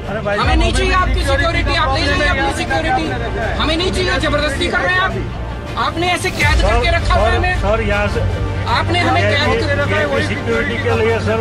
हमें नहीं चाहिए आपकी सिक्योरिटी, आप ले जाइए अपनी सिक्योरिटी, हमें नहीं चाहिए। जबरदस्ती कर रहे हैं आप, आपने ऐसे कैद करके रखा हुआ है हमें सर, यहाँ से आपने हमें कैद करके रखा है सिक्योरिटी के लिए सर।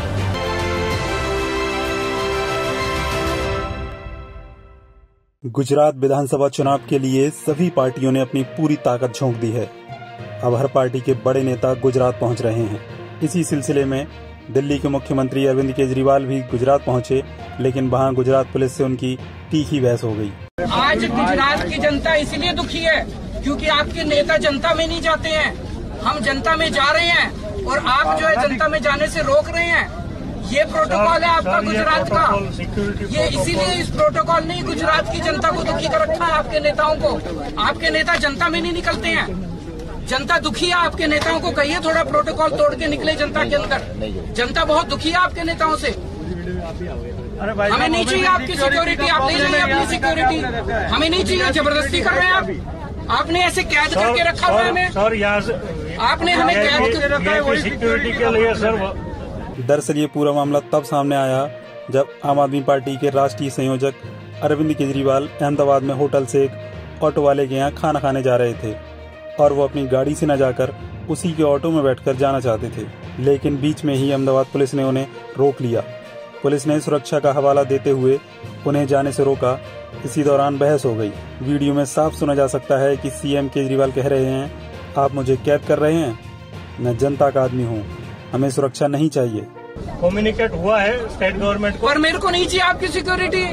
गुजरात विधानसभा चुनाव के लिए सभी पार्टियों ने अपनी पूरी ताकत झोंक दी है। अब हर पार्टी के बड़े नेता गुजरात पहुंच रहे हैं। इसी सिलसिले में दिल्ली के मुख्यमंत्री अरविंद केजरीवाल भी गुजरात पहुंचे, लेकिन वहां गुजरात पुलिस से उनकी तीखी बहस हो गई। आज गुजरात की जनता इसलिए दुखी है क्योंकि आपके नेता जनता में नहीं जाते हैं। हम जनता में जा रहे हैं और आप जो है जनता में जाने से रोक रहे हैं। ये प्रोटोकॉल है आपका गुजरात का। ये इसीलिए इस प्रोटोकॉल ने गुजरात की जनता को दुखी कर रखा है, आपके नेताओं को। आपके नेता जनता में नहीं निकलते हैं। जनता दुखी है आपके नेताओं को। कहिए थोड़ा प्रोटोकॉल तोड़ के निकले जनता के अंदर। जनता बहुत दुखी है आपके नेताओं से। हमें नहीं चाहिए आपकी सिक्योरिटी, आप ले जाइए अपनी सिक्योरिटी, हमें नहीं चाहिए। जबरदस्ती कर रहे हैं आप, आपने ऐसे कैद करके रखा हुआ है हमें सर, यहाँ से आपने हमें कैद करके रखा है सिक्योरिटी के लिए सर। दरअसल ये पूरा मामला तब सामने आया जब आम आदमी पार्टी के राष्ट्रीय संयोजक अरविंद केजरीवाल अहमदाबाद में होटल से एक ऑटो वाले के यहाँ खाना खाने जा रहे थे और वो अपनी गाड़ी से न जाकर उसी के ऑटो में बैठकर जाना चाहते थे, लेकिन बीच में ही अहमदाबाद पुलिस ने उन्हें रोक लिया। पुलिस ने सुरक्षा का हवाला देते हुए उन्हें जाने से रोका। इसी दौरान बहस हो गई। वीडियो में साफ सुना जा सकता है कि सीएम केजरीवाल कह रहे हैं, आप मुझे कैद कर रहे हैं, मैं जनता का आदमी हूँ, हमें सुरक्षा नहीं चाहिए। कम्युनिकेट हुआ है स्टेट गवर्नमेंट को। पर मेरे को नहीं चाहिए आपकी सिक्योरिटी।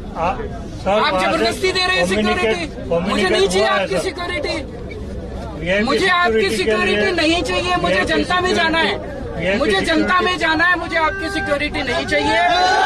आप जबरदस्ती दे रहे हैं सिक्योरिटी। मुझे नहीं चाहिए आपकी सिक्योरिटी, मुझे आपकी सिक्योरिटी नहीं चाहिए। मुझे जनता में जाना है, मुझे जनता में जाना है, मुझे आपकी सिक्योरिटी नहीं चाहिए।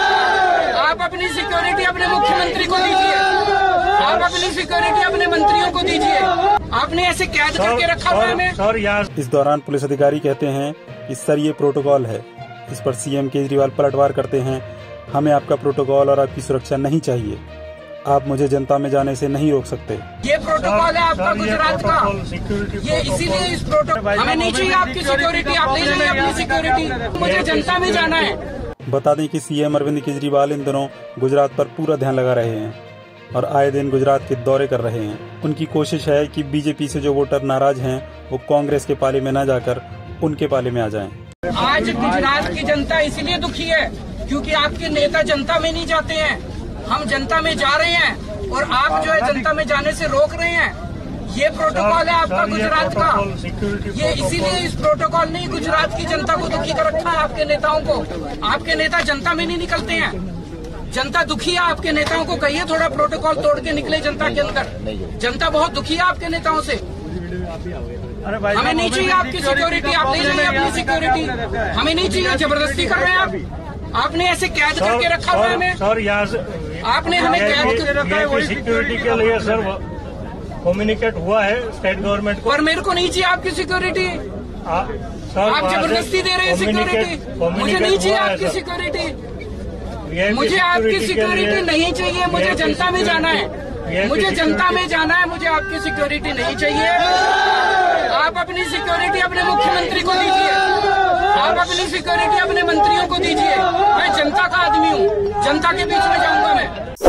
आप अपनी सिक्योरिटी अपने मुख्यमंत्री को दीजिए, आप अपनी सिक्योरिटी अपने मंत्रियों को दीजिए। आपने ऐसे कैद करके रखा हुआ है हमें। इस दौरान पुलिस अधिकारी कहते हैं कि सर ये प्रोटोकॉल है। इस पर सीएम केजरीवाल पलटवार करते हैं, हमें आपका प्रोटोकॉल और आपकी सुरक्षा नहीं चाहिए, आप मुझे जनता में जाने से नहीं रोक सकते। ये प्रोटोकॉल है आपका गुजरात का। ये इसीलिए इस प्रोटोकॉल हमें नहीं चाहिए आपकी सिक्योरिटी, आप ले जाइए अपनी सिक्योरिटी, मुझे जनता में जाना है। बता दें कि सीएम अरविंद केजरीवाल इन दिनों गुजरात पर पूरा ध्यान लगा रहे हैं और आए दिन गुजरात के दौरे कर रहे हैं। उनकी कोशिश है कि बीजेपी से जो वोटर नाराज हैं वो कांग्रेस के पाले में न जाकर उनके पाले में आ जाएं। आज गुजरात की जनता इसलिए दुखी है क्योंकि आपके नेता जनता में नहीं जाते हैं। हम जनता में जा रहे हैं और आप जो है जनता में जाने से रोक रहे हैं। ये प्रोटोकॉल है आपका गुजरात का। ये इसीलिए इस प्रोटोकॉल ने गुजरात की जनता को दुखी कर रखा है, आपके नेताओं को। आपके नेता जनता में नहीं निकलते हैं। जनता दुखी है आपके नेताओं को। कहिए थोड़ा प्रोटोकॉल तोड़ के निकले जनता के अंदर। जनता बहुत दुखी है आपके नेताओं से। हमें नहीं चाहिए आपकी सिक्योरिटी, आप ले जाइए अपनी सिक्योरिटी, हमें नहीं चाहिए। जबरदस्ती कर रहे हैं आप, आपने ऐसे कैद करके रखा हुआ है हमें सर, यहाँ से आपने हमें कैद करके रखा है सिक्योरिटी के लिए सर। कम्युनिकेट हुआ है स्टेट गवर्नमेंट को। पर मेरे को नहीं चाहिए आपकी सिक्योरिटी। आप जबरदस्ती दे रहे हैं सिक्योरिटी। मुझे नहीं चाहिए आपकी सिक्योरिटी, मुझे आपकी सिक्योरिटी नहीं चाहिए। मुझे जनता में जाना है, मुझे जनता में जाना है, मुझे आपकी सिक्योरिटी नहीं चाहिए। आप अपनी सिक्योरिटी अपने मुख्यमंत्री को दीजिए, आप अपनी सिक्योरिटी अपने मंत्रियों को दीजिए। मैं जनता का आदमी हूँ, जनता के बीच में जाऊंगा मैं।